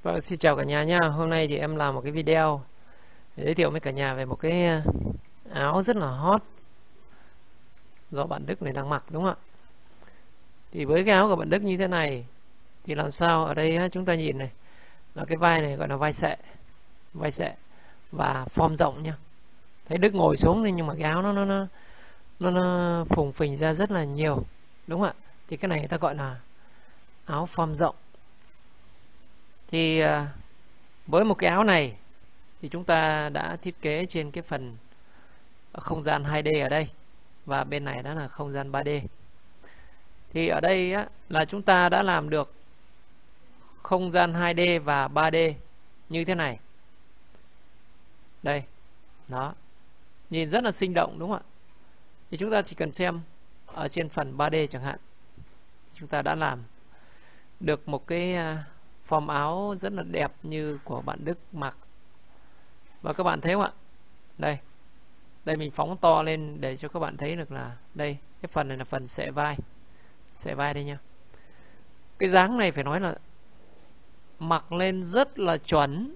Vâng, xin chào cả nhà nha. Hôm nay thì em làm một cái video để giới thiệu với cả nhà về một cái áo rất là hot do bạn Đức này đang mặc, đúng không ạ? Thì với cái áo của bạn Đức như thế này thì làm sao ở đây chúng ta nhìn này là cái vai này gọi là vai xệ và form rộng nha. Thấy Đức ngồi xuống nhưng mà cái áo nó phùng phình ra rất là nhiều, đúng không ạ? Thì cái này người ta gọi là áo form rộng. Thì với một cái áo này thì chúng ta đã thiết kế trên cái phần không gian 2D ở đây, và bên này đó là không gian 3D. Thì ở đây là chúng ta đã làm được không gian 2D và 3D như thế này. Đây, đó, nhìn rất là sinh động, đúng không ạ? Thì chúng ta chỉ cần xem ở trên phần 3D chẳng hạn, chúng ta đã làm được một cái form áo rất là đẹp như của bạn Đức mặc. Và các bạn thấy không ạ? Đây mình phóng to lên để cho các bạn thấy được là đây, cái phần này là phần xệ vai đây nha. Cái dáng này phải nói là mặc lên rất là chuẩn,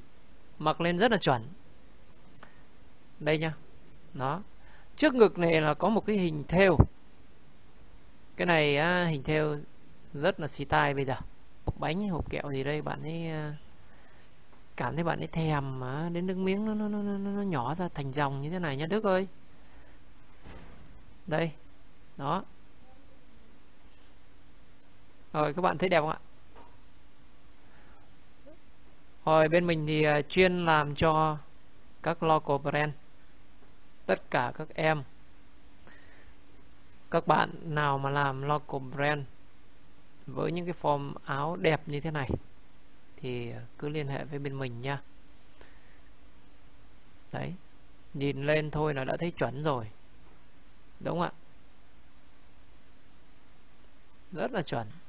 đây nha. Đó, trước ngực này là có một cái hình thêu. Cái này hình thêu rất là style bây giờ. Hộp bánh, hộp kẹo gì đây, bạn ấy cảm thấy bạn ấy thèm đến nước miếng nó nhỏ ra thành dòng như thế này nha Đức ơi. Đây, đó. Rồi các bạn thấy đẹp không ạ? Rồi bên mình thì chuyên làm cho các local brand. Tất cả các em, các bạn nào mà làm local brand với những cái form áo đẹp như thế này thì cứ liên hệ với bên mình nha. Đấy, nhìn lên thôi là đã thấy chuẩn rồi, đúng không ạ? Rất là chuẩn.